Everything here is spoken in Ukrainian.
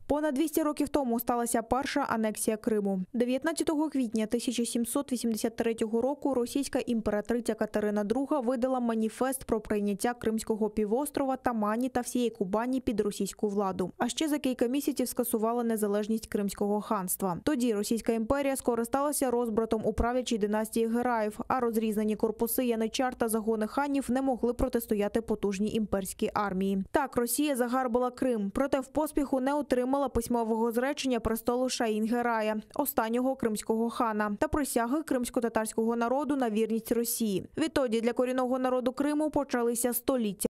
Понад 200 років тому сталася перша анексія Криму. 19 квітня 1783 року російська імператриця Катерина II видала маніфест про прийняття Кримського півострова, Тамані та всієї Кубані під російську владу. А ще за кілька місяців скасувала незалежність Кримського ханства. Тоді Російська імперія скористалася розбратом у правлячій династії Гераїв, а розрізнені корпуси яничар та загони ханів не могли протистояти потужній імперській армії. Так, Росія загарбала Крим, проте в поспіху не отримала письмового зречення престолу Шаїн-Герая, останнього кримського хана, та присяги кримсько-татарського народу на вірність Росії. Відтоді для корінного народу Криму почалися століття